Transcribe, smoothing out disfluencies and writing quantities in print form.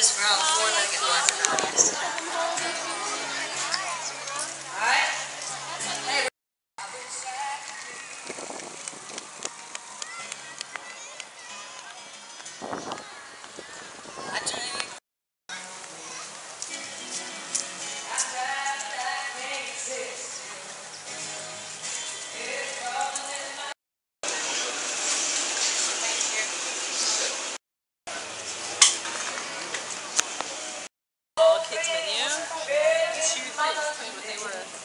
this brown four-legged one yesterday. Alright? Hey, I tell you. Kids menu. 2 things. Tell me what they were.